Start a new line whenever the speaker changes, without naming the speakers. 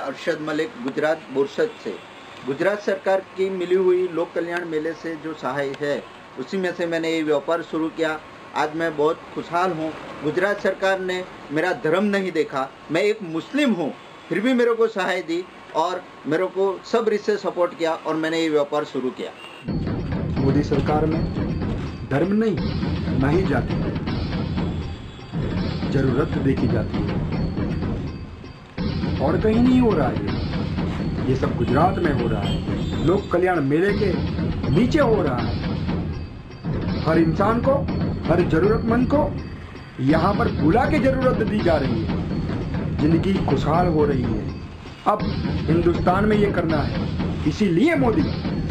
अरशद मलिक गुजरात बोरसद से। गुजरात सरकार की मिली हुई लोक कल्याण मेले से जो सहाय है उसी में से मैंने ये व्यापार शुरू किया। आज मैं बहुत खुशहाल हूँ। गुजरात सरकार ने मेरा धर्म नहीं देखा, मैं एक मुस्लिम हूँ, फिर भी मेरे को सहाय दी और मेरे को सब रिश्ते सपोर्ट किया और मैंने ये व्यापार शुरू किया।
मोदी सरकार में धर्म नहीं, ना ही जाति, जरूरत देखी जाती है और कहीं नहीं हो रहा है। ये सब गुजरात में हो रहा है, लोक कल्याण मेले के नीचे हो रहा है। हर इंसान को, हर जरूरतमंद को यहाँ पर बुला के जरूरत दी जा रही है, जिंदगी खुशहाल हो रही है। अब हिंदुस्तान में ये करना है, इसीलिए मोदी